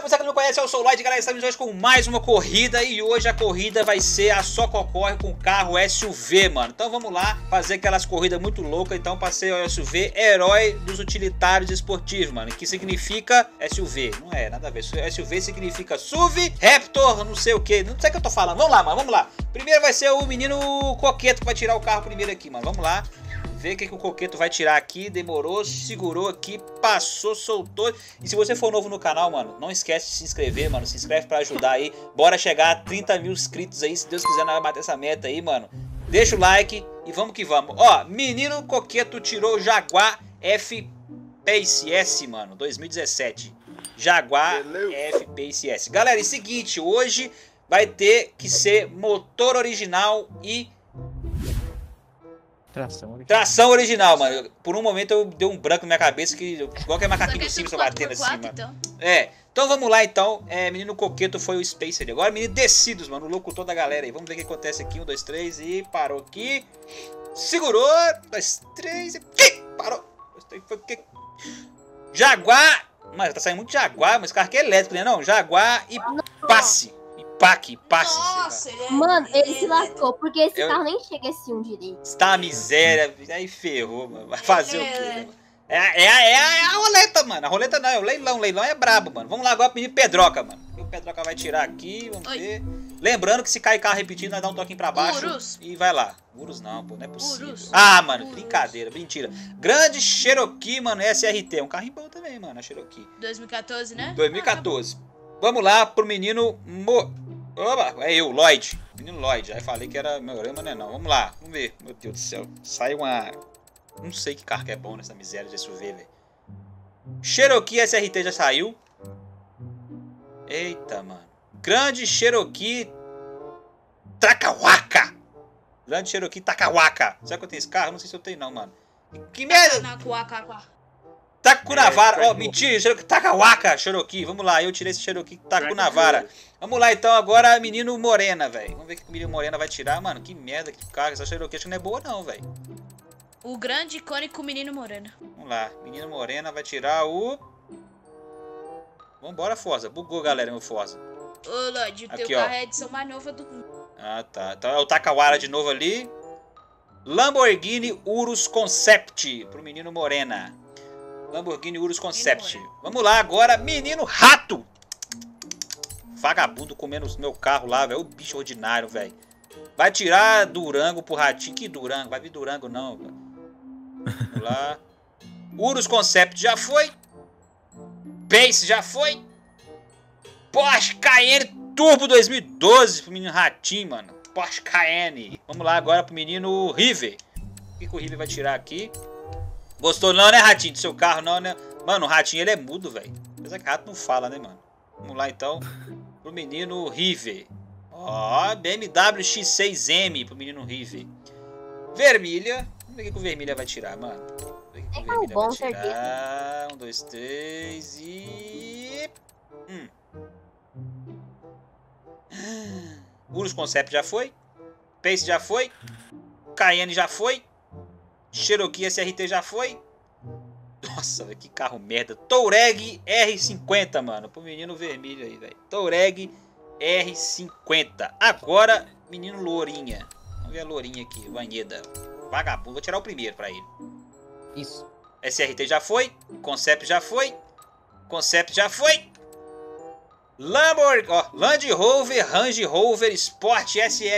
você que não me conhece, eu sou o Lloyd, galera, estamos hoje com mais uma corrida e hoje a corrida vai ser a Só Concorre com o carro SUV, mano. Então vamos lá fazer aquelas corridas muito loucas, então para ser o SUV herói dos utilitários esportivos, mano, que significa SUV, não é nada a ver, SUV significa SUV, Raptor, não sei o que, não sei o que eu tô falando, vamos lá, mano, vamos lá. Primeiro vai ser o menino Coqueto que vai tirar o carro primeiro aqui, mano, vamos lá. Ver o que o Coqueto vai tirar aqui. Demorou, segurou aqui, passou, soltou. E se você for novo no canal, mano, não esquece de se inscrever, mano. Se inscreve pra ajudar aí. Bora chegar a 30 mil inscritos aí. Se Deus quiser, nós vamos bater essa meta aí, mano. Deixa o like e vamos que vamos. Ó, menino Coqueto tirou o Jaguar F-Pace S, mano, 2017. Jaguar F-Pace S. Galera, é o seguinte, hoje vai ter que ser motor original e tração original, mano. Por um momento eu dei um branco na minha cabeça, que igual que é macaquinho Simpson batendo assim, mano. Então. Então vamos lá então. Menino Coqueto foi o Spacer. Agora menino Decidos, mano, o locutor da galera aí. Vamos ver o que acontece aqui. 1, 2, 3 e parou aqui. Segurou. 1, 2, 3 e parou. 2, 3, foi que Jaguar. Mas tá saindo muito Jaguar, mas esse carro aqui é elétrico, né? Não, Jaguar e passe. Passe. Nossa, mano, ele se lascou, porque esse carro nem chega assim um direito. Está uma miséria, aí ferrou, mano. Vai fazer o quê, mano? É a roleta, mano. A roleta não, é o leilão. O leilão é brabo, mano. Vamos lá agora pro menino Pedroca, mano. O Pedroca vai tirar aqui, vamos ver. Lembrando que se cair carro repetido, nós dá um toquinho pra baixo e vai lá. Urus não, pô, não é possível. Ah, mano, brincadeira, mentira. Grande Cherokee, mano, SRT. É um carrinho bom também, mano, a Cherokee. 2014, né? 2014. Vamos lá pro menino Oba, é eu, Lloyd. Menino Lloyd. Aí falei que era meu orama, né? Não. Vamos lá, vamos ver. Meu Deus do céu. Sai uma. Não sei que carro que é bom nessa miséria de SUV, velho. Cherokee SRT já saiu. Eita, mano. Grande Cherokee Takawaka. Grande Cherokee Takawaka. Será que eu tenho esse carro? Não sei se eu tenho, não, mano. Que merda! Takunavara, ó, mentira, Takawaka, Cherokee, vamos lá, eu tirei esse Cherokee Takunavara. Vamos lá então, agora menino Morena, velho. Vamos ver o que o menino Morena vai tirar, mano, que merda que carro, essa Cherokee acho que não é boa não, velho. O grande icônico menino Morena. Vamos lá, menino Morena vai tirar o... Vambora, Forza, bugou galera, meu Forza. Ô, Lloyd, o teu carro é a edição mais nova do mundo. Ah, tá, então é o Takawara de novo ali. Lamborghini Urus Concept, pro menino Morena. Lamborghini Urus Concept. Vamos lá agora, menino Rato. Vagabundo comendo o meu carro lá, velho. O bicho ordinário, velho. Vai tirar Durango pro Ratinho. Que Durango? Vai vir Durango não, velho. Vamos lá. Urus Concept já foi. Pace já foi. Porsche Cayenne Turbo 2012 pro menino Ratinho, mano. Porsche Cayenne. Vamos lá agora pro menino River. O que o River vai tirar aqui? Gostou não, né, Ratinho, do seu carro, não, né? Mano, o Ratinho, ele é mudo, velho. Apesar que rato não fala, né, mano? Vamos lá, então, pro menino River. Ó, BMW X6M pro menino River. Vermelha. Vamos ver o que o Vermelha vai tirar, mano. Vamos ver o que o Vermelha vai tirar. 1, 2, 3 e... Urus Concept já foi. Pace já foi. Cayenne já foi. Cherokee SRT já foi. Nossa, que carro merda. Touareg R50, mano. Pro menino vermelho aí, velho. Touareg R50. Agora, menino Lourinha. Vamos ver a Lourinha aqui. Vanheda. Vagabundo. Vou tirar o primeiro pra ele. Isso. SRT já foi. Concept já foi. Concept já foi. Lamborghini. Ó, Land Rover, Range Rover Sport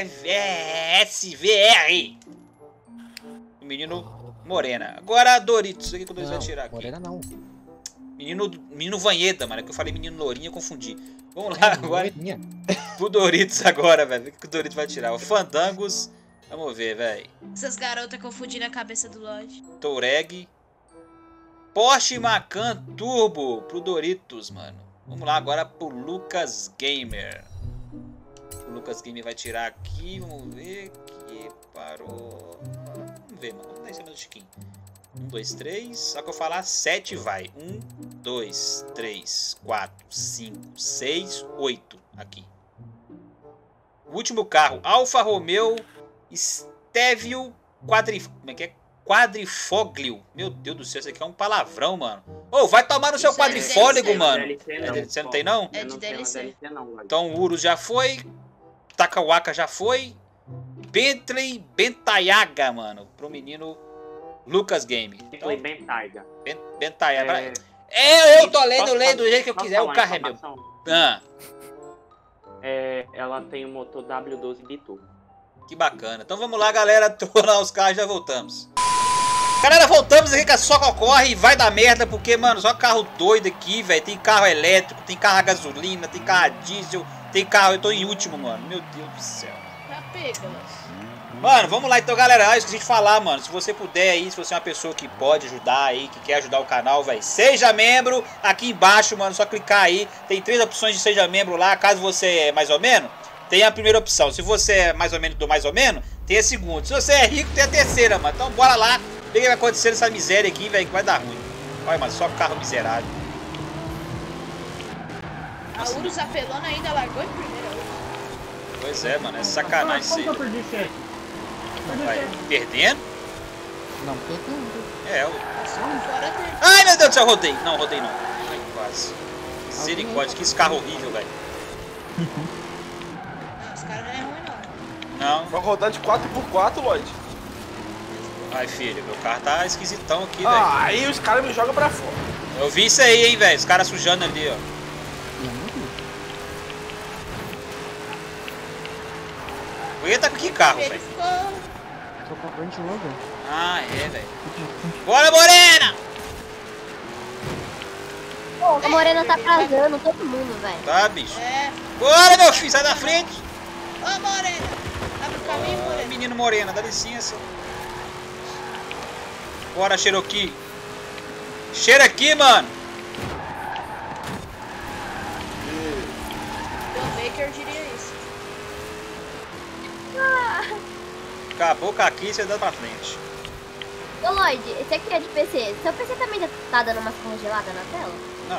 SVR. Menino Morena. Agora Doritos. O que o Doritos vai tirar aqui? Morena não. Menino Vanheda, mano. Que eu falei menino Lourinha, confundi. Vamos lá agora. Pro Doritos agora, velho. O que o Doritos vai tirar? O Fandangos. Vamos ver, velho. Essas garotas confundindo a cabeça do Lloyd. Touareg. Porsche Macan Turbo pro Doritos, mano. Vamos lá agora pro Lucas Gamer. O Lucas Gamer vai tirar aqui. Vamos ver. Que parou. Vamos ver, mano. Vamos dar em cima do Chiquinho. 1, 2, 3. Só que eu falar 7 vai. 1, 2, 3, 4, 5, 6, 8. Aqui. O último carro. Alfa Romeo Stevio Como é que é? Quadrifoglio. Meu Deus do céu, isso aqui é um palavrão, mano. Ô, vai tomar no seu Isso é quadrifôlego, DLC. mano. DLC Você não tem, não? É de não tenho DLC. DLC não, velho. Então o Urus já foi. Takawaka já foi. Bentley Bentayaga, mano. Pro menino Lucas Game. Então, Bentley Bentayga. Bentayaga. É, Eu tô lendo, leio do jeito que eu quiser. O carro é meu. Ah, Ela tem o motor W12 biturbo. que bacana. Então vamos lá, galera. Tornar os carros e já voltamos. Galera, voltamos aqui com a Só Concorre e vai dar merda, porque, mano, só carro doido aqui, velho. Tem carro elétrico, tem carro a gasolina, tem carro a diesel, tem carro... Eu tô em último, mano. Meu Deus do céu. Já pega, Mano, vamos lá então, galera. Eu esqueci de falar, mano. Se você puder aí, se você é uma pessoa que pode ajudar aí, que quer ajudar o canal, velho, seja membro. Aqui embaixo, mano, só clicar aí. Tem 3 opções de seja membro lá. Caso você é mais ou menos, tem a primeira opção. Se você é mais ou menos do mais ou menos, tem a segunda. Se você é rico, tem a terceira, mano. Então bora lá. O que vai acontecer nessa miséria aqui, velho, que vai dar ruim. Olha, mano, só carro miserável. A Urus apelona ainda largou em primeira. Pois é, mano, é sacanagem isso aí. Como que eu perdi chefe? Vai perdendo? Não, perdendo. É, eu... Fora dele. Ai, meu Deus do céu, rodei. Não, rodei não. Ai, quase. Misericórdia, que esse carro horrível, velho. Não, os caras não é ruim, não. Não. Vai rodar de 4x4, Lloyd. Ai, filho, meu carro tá esquisitão aqui, velho. Aí os caras me jogam pra fora. Eu vi isso aí, hein, velho. Os caras sujando ali, ó. Eita, que carro, Ele velho. ficou... Tô com a frente logo. Ah, é, velho. Bora, Morena! Pô, a Morena tá atrasando todo mundo, velho. Tá, bicho. É. Bora, meu filho, sai da frente. Ô, Morena. Abre o caminho, Ô, Morena. menino Morena, dá licença. Bora, Cherokee. Cheira aqui, mano. John Baker diria isso. Acabou com aqui, você dá pra frente. Ô, Lloyd, você aqui é de PC. Seu PC também já tá dando umas congeladas na tela? Não.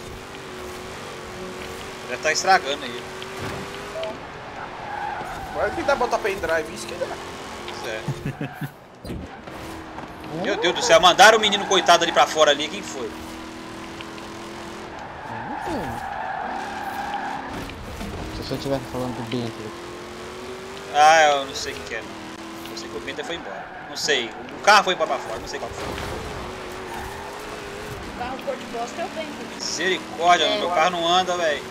Já tá estragando aí. Agora que dá pra botar pendrive, isso que dá. Pois é. Meu Deus do céu, mandaram o menino coitado ali pra fora ali. Quem foi? Se você estiver falando do Bentley. Ah, eu não sei o que é. Eu sei que o Bender foi embora. Não sei. O carro foi pra fora, não sei qual foi. O carro cor de bosta é o Baker. Misericórdia, É, meu carro não anda, velho.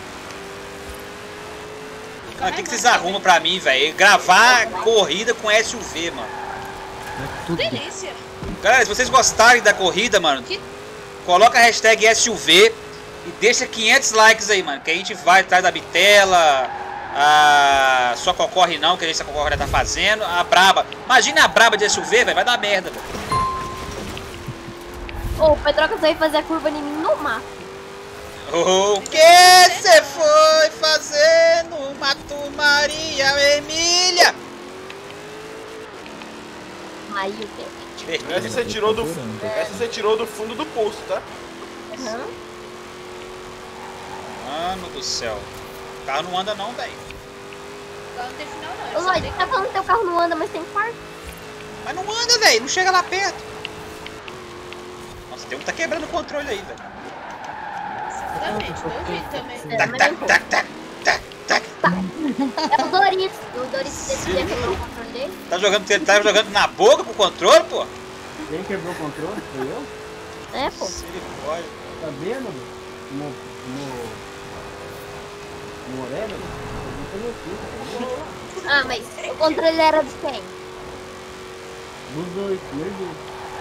O O carro que é vocês bom, arrumam pra mim, velho? Gravar corrida com SUV, mano. Delícia. Galera, se vocês gostarem da corrida, mano, Que... coloca a hashtag SUV e deixa 500 likes aí, mano. Que a gente vai atrás da Bitela, a Só Concorre não, que a gente Só Concorre já tá fazendo, a Braba. Imagina a Braba de SUV, velho, vai dar merda, velho. Ô, o Petrocas veio fazer a curva em mim no mato. O que você foi fazer no Mato Maria Emília? Aí o quê? Essa você tirou do fundo do poço, tá? Aham. Mano do céu. O carro não anda não, velho. O carro não tem final, não. Ô, Ele só Lloyd, tem... tá falando que teu carro não anda, mas tem quarto. Mas não anda, velho. Não chega lá perto. Nossa, tem um que tá quebrando o controle aí, velho. Exatamente, eu vi também. Tac, tac, tac, tac, tac, tac. É o Doritos. O Doritos decidiu quebrar o controle dele. Tá jogando na boca pro controle, pô? Quem quebrou o controle? Foi eu? É, pô. Misericórdia. Tá vendo? No orégano? Ah, mas o controle era de quem? Dos dois, meu Deus.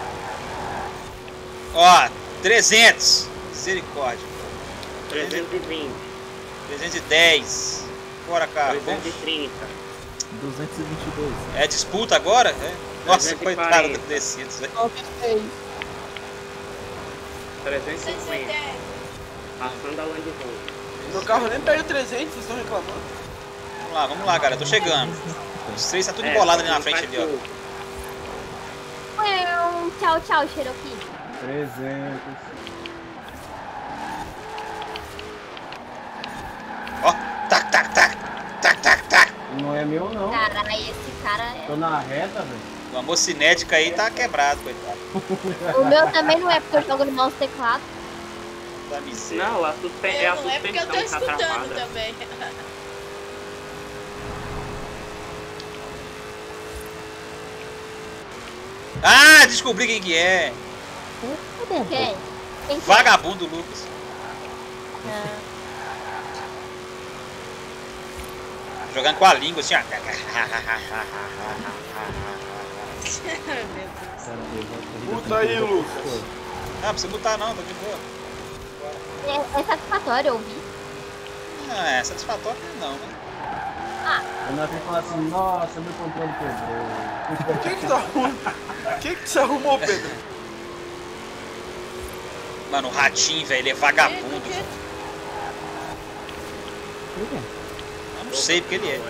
Ó, 300. Misericórdia. 320, 310. Bora, cara. Vamos. 330. 222. É disputa agora? É. Nossa, 340. coitado do descidos, velho. 350. Passando a Land Rover. Meu carro nem pega 300, vocês estão reclamando. Vamos lá, galera. Tô chegando. Os três tá tudo embolado ali na frente ali, ó. Tchau, tchau, Cherokee. 300. Ó, tac, tac, tac. Tac, tac, tac. Não é meu, não. Caralho, esse cara é... Tô na reta, velho. O amor cinética aí tá quebrado, coitado. O meu também não é porque eu jogo no mouse e teclado. Da miséria. Não, é a Não é porque eu suspensão tô que tá escutando travada. também. Ah, descobri quem que é. Quem? Quem que Vagabundo Lucas. é? Jogando com a língua assim, ó. Meu Deus. Puta aí, Lucas. Não, não precisa botar não, tá de boa. É satisfatório ouvir. Não, é satisfatório não, né? Eu não ia falar assim, nossa, meu controle quebrou. O que tá ruim? O que você arrumou, Pedro? Mano, o ratinho, velho, ele é vagabundo. Eu não sei porque ele é.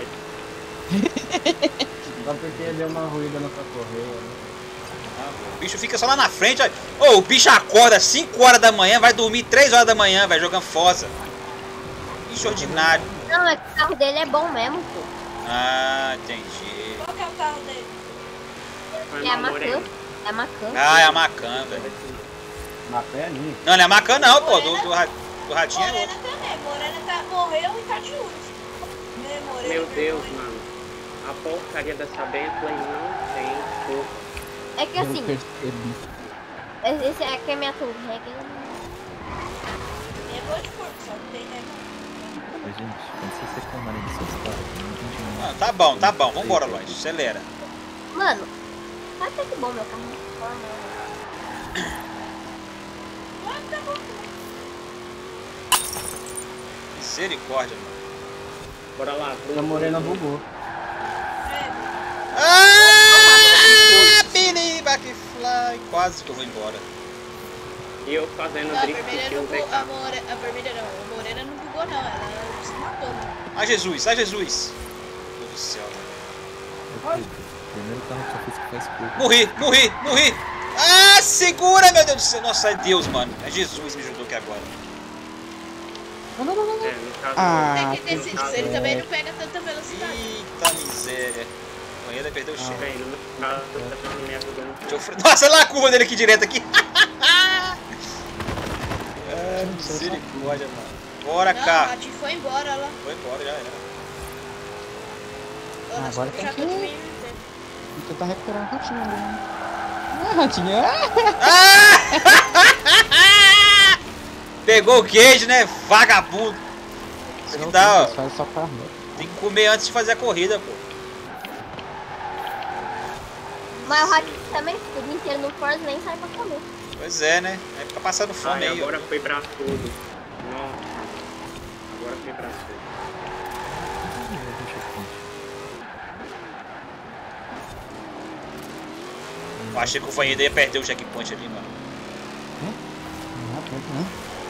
Só porque deu uma ruída na sua correia. Né? O bicho fica só lá na frente, olha. Ô, o bicho acorda às 5 horas da manhã, vai dormir 3 horas da manhã, vai jogando Forza. Bicho ordinário. Não, é que o carro dele é bom mesmo, pô. Ah, entendi. Qual que é o carro dele? Foi É a mal, Macan. Moreno. É a Macan. Ah, é a Macan, velho. Na perninha. Não, não é a Macan não, pô. Do ratinho é Morena outro. também. Morena morreu em Catiús. Meu Deus, mano. A porcaria dessa Bentley não tem força. É que assim, percebi. esse aqui é minha torre. É boa de corpo, só não tem régua. Gente, quando vocês reclamarem dos seus carros, eu não entendi nada. Ah, tá bom. Vambora, Lloyd. Acelera. Mano, tá até que bom meu carro. Ah, tá bom. Misericórdia, mano. Bora lá. A morena bugou. Ah, Billy Backfly. Quase que eu vou embora. E eu fazendo Não, a drift vermelha que não o bugou. VK. A vermelha não. A morena não bugou, não. Ela se matou, mano. Ai, Jesus. Meu Deus do céu. Ô, Pedro, primeiro carro que eu fiz que faz curva. Morri. Ah, segura, meu Deus do céu. Nossa, é Deus, mano. É Jesus me ajudou aqui agora. É, no caso, Tem que decidir. caso, Ele também não pega tanta velocidade. Eita miséria. Amanhã vai perder o cheiro. Bem, no meu caso, tá me ajudando. Nossa, olha lá a curva dele aqui direto aqui. Misericórdia, mano. Bora, Não, o carro. Ratinho foi embora lá. Foi embora, já era. Agora já tô meio... Vou tentar recuperar o ratinho ali. Ah, ratinho. Pegou o queijo, né? Vagabundo. Isso que dá, ó. Faz só carro. Tem que comer antes de fazer a corrida, pô. Mas o ratinho também fica o dia inteiro no Forza nem sai pra comer. Pois é, né? Aí fica passando fome Ai, aí, ó. agora foi pra tudo. Nossa. Agora foi pra tudo. Eu achei que o Vanheda ia perder o checkpoint ali, mano. Não, pronto, não.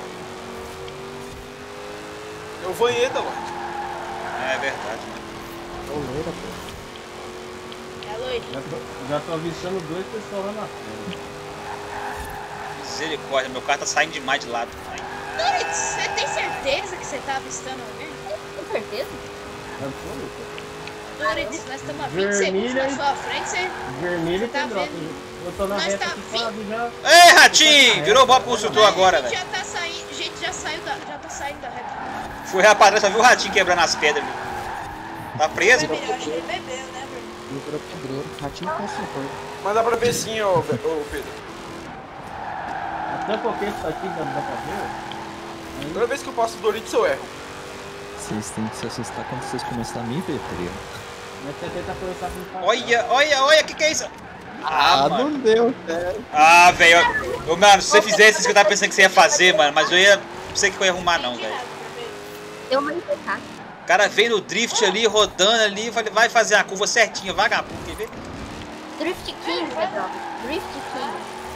Eu vou Ieda, Lloyd. É verdade, né? Tô loira, pô. É loiro. Já tô avistando 2 pessoas lá na frente. Misericórdia, meu carro tá saindo demais de lado. Ai. Doritz, você tem certeza que você tá avistando alguém? Com certeza. Absoluta. Doritz, nós estamos a 20 segundos na sua frente, você... Vermelho Tá tem drop. vendo? Eu tô na Nós reta tá aqui quase já. Ei, Ratinho! Virou bom construtor agora, a gente velho. já tá saindo, a gente já saiu da... Já tá saindo da reta. Fui rapaz, só viu o Ratinho quebrando as pedras ali. Tá preso? Foi melhor, acho que ele bebeu, né, Bruno? Virou pedreiro. Ratinho com support. Mas dá pra ver sim, ô Pedro. Até porque isso aqui dá pra ver. Toda vez que eu passo o Doritos eu erro. Vocês têm que se assustar quando vocês começarem a me ver, tá ligado? Mas você tenta começar com o carro. Olha, que é isso? Ah, mano. não deu, sério. Ah, velho. Mano, se você fizesse isso que eu tava pensando que você ia fazer, mano, mas eu ia... Não sei o que eu ia arrumar não, velho. Deu uma IPK. O cara veio no drift ali, rodando ali, vai fazer a curva certinha, vagabundo, quer ver? Drift King, Pedro. Drift King.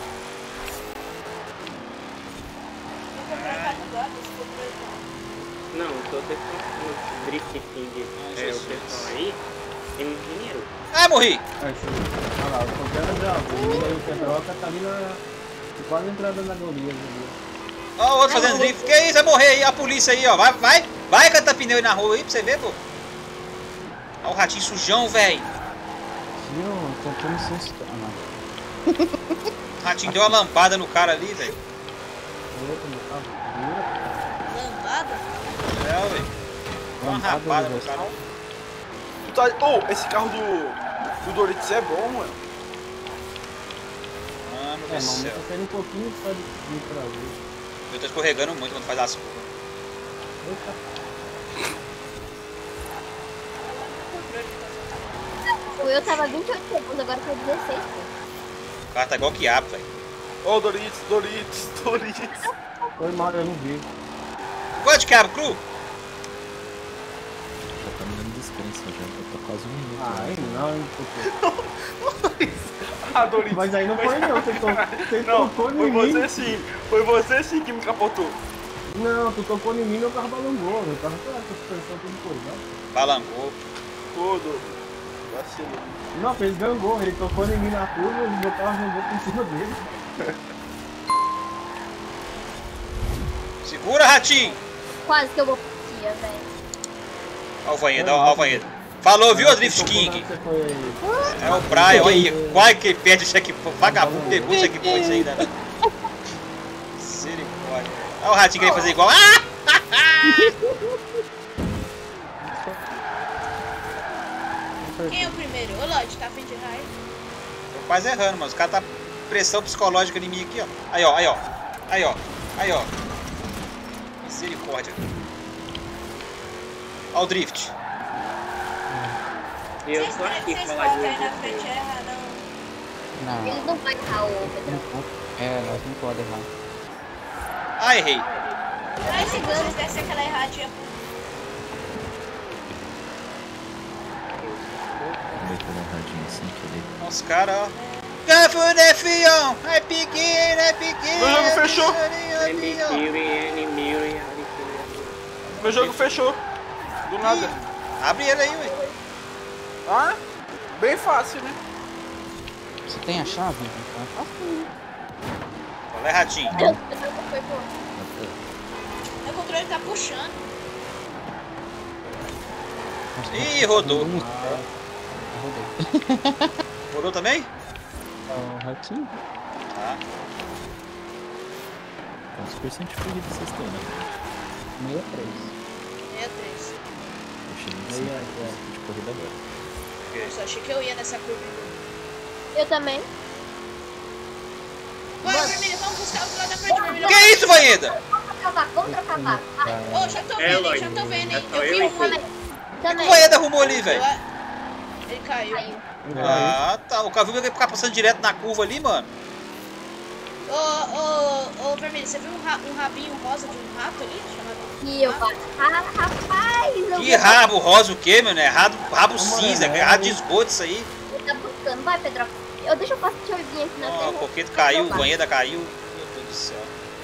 Não, tô testando o Drift King. É, o Jesus. pessoal aí tem muito dinheiro. Ah, morri! Olha lá, eu tô vendo já. O menino aí, o Pedroca tá ali na... quase entrando na Golias ali. Ó, o outro fazendo drift. Que isso? Vai morrer aí, a polícia aí, ó. Vai cantar pneu aí na rua aí pra você ver, pô. Ó o ratinho sujão, velho. Tio, tentando se assustar. Ah, não. O ratinho deu uma lampada no cara ali, velho. O outro no carro. uma rapada no cara. Esse carro do Doritos é bom, mano. Mano do Mas céu. tá saindo um pouquinho só de trazer. Eu tô escorregando muito quando faz as curvas. O eu tava 28 segundos, agora foi 16, pô. O cara tá igual quiabo, velho. Ô, Doritos. Foi mal, eu não vi. Gosta de quiabo cru? Já tá me dando descrença já. Eu tô quase 1 minuto. Aí não, hein, Ah, Doritos. mas aí não foi não, você Não, tocou foi em mim. você sim. Foi você sim que me capotou. Não, tu tocou em mim, meu carro balangou. Meu carro tá com a suspensão tudo coisado. Balangou. Todo. Vacilo. Não, fez gangorra, ele tocou em mim na curva e meu carro jogou por cima dele. Segura, ratinho! Quase que eu vou pro Kia, velho. Ó o Vanheda, ó o Vanheda. Falou, viu, Drift King? Você foi aí. É o Brian, olha aí. Quase que ele perde o checkpoint. Vagabundo pegou o checkpoint ainda, né? Misericórdia. Olha o ratinho querendo fazer igual. Ah! Quem é o primeiro? Ô, Lodge, tá afim de raio? Tô quase errando, mano. Os caras tá pressão psicológica em mim aqui, ó. Aí, ó, aí, ó. Aí, ó. Aí, ó. Misericórdia. Ó o drift. E eu tô aqui pra falar de aí na frente erra, não. Não, Eles não vão errar o Pedro. nós não podemos errar. Ah, errei. Aí se vocês dessem aquela erradinha. Vai ter um radinho sem querer. Ó os caras, ó. Gafunefion! É pequeno, é pequeno. Meu jogo fechou. Meu jogo fechou. Do nada. Abre ele aí, ué. Ah, bem fácil, né? Você tem a chave? Olha, ratinho. Foi, pô. Meu controle tá puxando. Ih, rodou. Rodou. Rodou também? É o ratinho. Tá. Quantos por cento de corrida vocês têm, né? 63. 63. Eu cheguei em 5% de corrida agora. Eu só achei que eu ia nessa curva. Eu também. Bora, vermelho, vamos buscar o outro lado da frente, vermelho. Que isso, Vanheda? Vamos trocar vaga. Ô, já tô vendo, hein, já tô vendo, hein. Eu vi um. O que Também. o Vanheda arrumou ali, velho? Ele caiu. Caiu. Ah, tá. O cara viu que ficar passando direto na curva ali, mano. Ô, vermelho, você viu um rabinho rosa de um rato ali? Chamado... E eu faço. Ah, rapaz. eu Que vou- rabo rosa o quê, mano? É rabo cinza, é rabo de esgoto isso aí. Ele tá buscando. Vai, Pedro. Deixa eu passar, deixa eu vir aqui na Ó, terra. o coqueto caiu, o Vanheda caiu. Meu Deus do céu.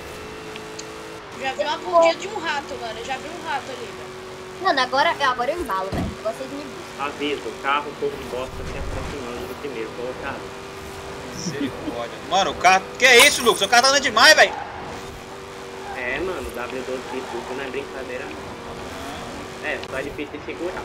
Já vi uma bundinha de um rato, mano. Eu já vi um rato ali, velho. Mano, agora eu embalo, velho. Agora vocês me buscam. Aviso, o carro pouco de bosta se aproximando do primeiro colocado. Misericórdia. Mano, o carro. Que é isso, Lucas? O carro tá andando demais, velho. É, mano, o W12 de tudo não é brincadeira não. É, só é difícil de segurar.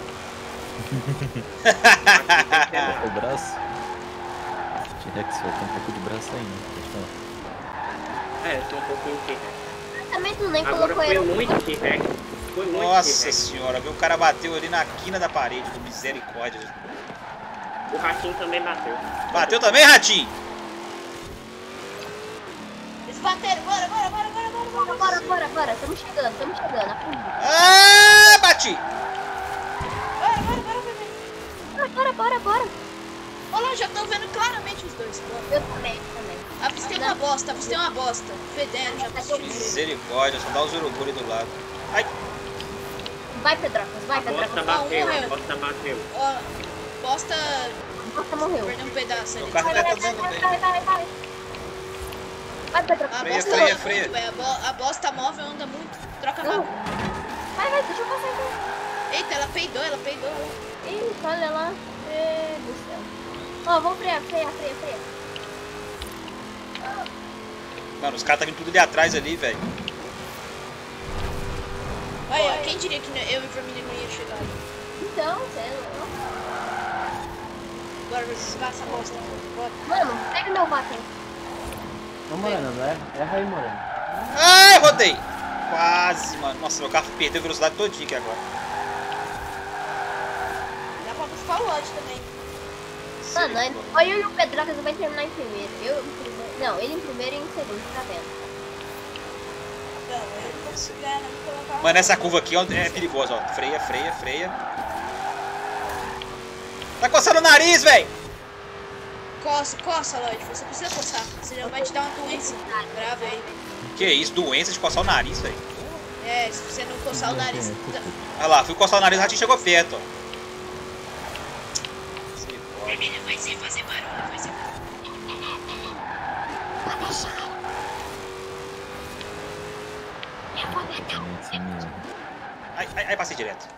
O braço? T-Rex vai ter um pouco de braço ainda. Pode falar. É, só um pouquinho de T-Rex. Também tu nem Agora colocou foi ele. muito T-Rex. Foi muito Nossa T-Rex. senhora, viu? O cara bateu ali na quina da parede, com misericórdia. O ratinho também bateu. Bateu também, ratinho? Eles bateram, bora. Bora. Estamos chegando. Ah, bati! Bora, vermelho. Bora. Ô, lá, já tô vendo claramente os dois. Bora. Eu também. Avistei uma bosta. Fedendo, já tô assistindo direito. Misericórdia, só dá os urubu ali do lado. Ai, Vai, Pedrocas. A bosta bateu. Ó, bosta Nossa, morreu. perdeu um pedaço ali. o carro tá dando bem. Vai, Pedrocas. A Freia, bosta freia, anda freia. muito, velho. A bosta móvel anda muito. Troca Não. mal. Vai, deixa eu passar aqui. Eita, ela peidou. Ih, olha lá. Meu Deus do céu. Ó, vamos frear. Mano, os caras tá vindo tudo ali atrás ali, velho. Aí, ó, quem diria que eu e o vermelho não ia chegar ali. Então, sério. Bora, vai essa bosta. Bora. Mano, pega meu vaca aí. Ô, Moreno, erra aí, Moreno. Ai, rodei. Quase, mano. Nossa, meu carro perdeu a velocidade todinha aqui agora. pra o Lodge também. Mano, olha eu e o Pedrocas vai terminar em primeiro. Eu em primeiro. Não, ele em primeiro e em segundo, tá vendo? Não, eu não consigo ganhar, não, vou colocar. Mano, essa curva aqui é perigosa, ó. Freia, freia, freia. Tá coçando o nariz, velho! Coça, Lodge. Você precisa coçar. Senão vai te dar uma doença grave aí. Que isso, doença de coçar o nariz, velho? É, se você não coçar o nariz. Olha lá, fui coçar o nariz, o ratinho chegou perto, ó. Vermelha vai ser fazer barulho, vai ser barulho. Ai, passei direto.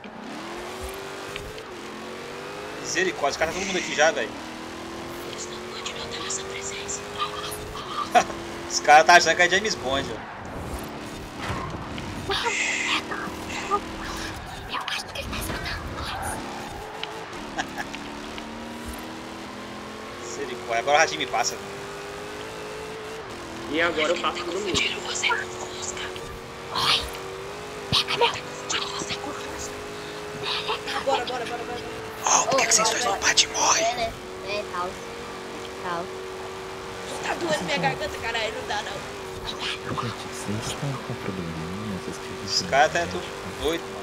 Misericórdia, os caras tá todo mundo aqui já, velho. Eles não podem notar nossa presença. Os caras tá achando que é James Bond, ó. Eu acho que ele tá escutando. Misericórdia, agora o ratinho me passa. E agora eu passo todo mundo. Confundiram você com Fusca. Oi, pega meu. Confundiram você com Fusca. Bora. Ó, por que vocês dois não batem e morrem? É, né? É, tal. Tá doendo minha garganta, caralho. Não dá, não. Gente, vocês estão com probleminha, vocês que Os caras tá tudo doido, mano.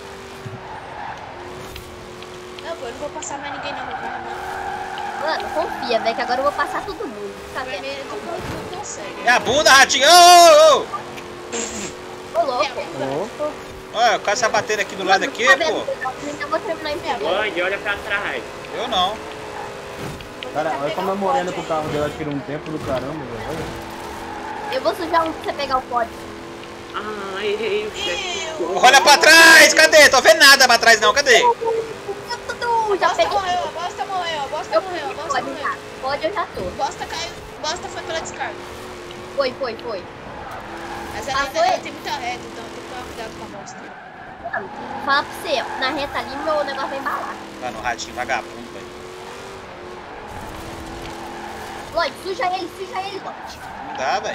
Não, pô, eu não vou passar mais ninguém não, meu carro, não. Mano, confia, velho, que agora eu vou passar todo mundo. Tá vendo? Vermelha não consegue. É a bunda, ratinho! Ô! Ô, louco. Opa. Olha, o cara tá batendo aqui do lado aqui, Tá vendo? pô. Eu vou terminar em primeiro. Olha, olha pra trás. Eu não. Cara, olha como a morena com o carro dela tira um tempo do caramba, velho. Olha. Eu vou sujar um pra você pegar o pódio. Ah, errei o chefe. Olha pra trás! Cadê? Tô vendo nada pra trás não, cadê? Já Bosta peguei. morreu, a bosta morreu, a bosta Eu morreu, a bosta pode morreu. já. Pode, eu já tô. Bosta caiu, bosta foi pela descarga. Foi. Mas Ah, ela foi? tem muita reta, então tem que tomar cuidado com a bosta. Mano, fala pra você, ó. Na reta ali, meu negócio vai embalar. Mano, o ratinho vagabundo, velho. Lloyd, suja ele, Lloyd. Não dá, velho.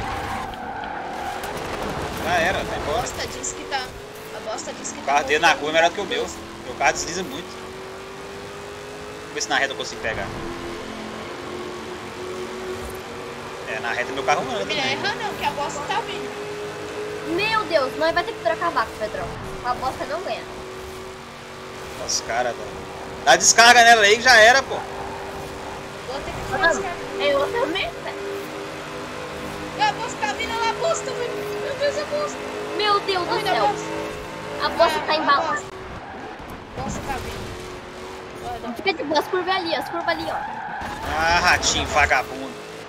Já era, vai A embora. bosta diz que tá. A bosta diz que O tá. carro dele na curva é melhor do que o meu. Meu carro desliza muito. Vamos ver se na reta eu consigo pegar. É, na reta meu carro não anda Não também. erra não, que a bosta tá vindo. Meu Deus, nós vai ter que trocar vaca, Pedrão. A bosta não ganha. Os caras, velho. Dá descarga nela aí que já era, pô. Vou ter que tomar Mano, descarga. eu também, velho. A bosta tá vindo, olha a bosta, velho. Meu Deus, a bosta. Meu Deus do Olha a céu. bosta. A bosta tá embalada. A bosta tá vindo. Olha, Fica de boa, as curvas ali, ó. Ah, ratinho vagabundo.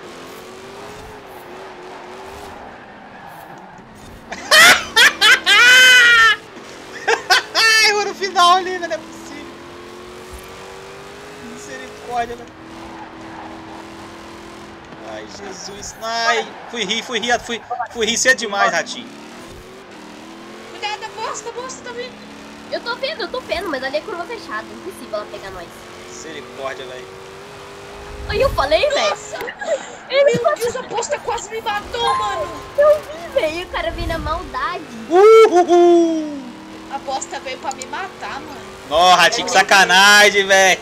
Ai, eu no final ali, não é possível. Misericórdia, velho. Ai, Jesus. Ai, fui rir cedo demais, ratinho. cuidado, a bosta tá vindo. Eu tô vendo, mas ali é curva fechada. Impossível ela pegar nós. Misericórdia, velho. Aí eu falei, velho. Nossa! Meu Deus, a bosta quase me matou, mano. Eu vi, velho. O cara veio na maldade. A bosta veio pra me matar, mano. Nó, ratinho, que sacanagem, velho.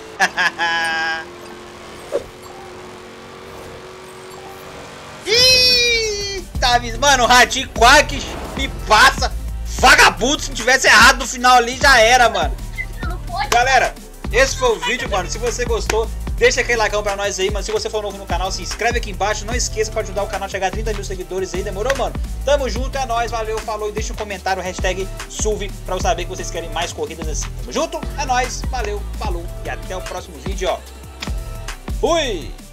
Ih, tá, mano, o ratinho quase que me passa. Vagabundo, se não tivesse errado no final ali, já era, mano. Não pode. Galera, esse foi o vídeo, mano. Se você gostou, deixa aquele like pra nós aí, mano. Se você for novo no canal, se inscreve aqui embaixo. Não esqueça pra ajudar o canal a chegar a 30 mil seguidores aí. Demorou, mano? Tamo junto, é nóis, valeu, falou. E deixa um comentário, hashtag SUV, pra eu saber que vocês querem mais corridas assim. Tamo junto, é nóis, valeu, falou. E até o próximo vídeo, ó. Fui!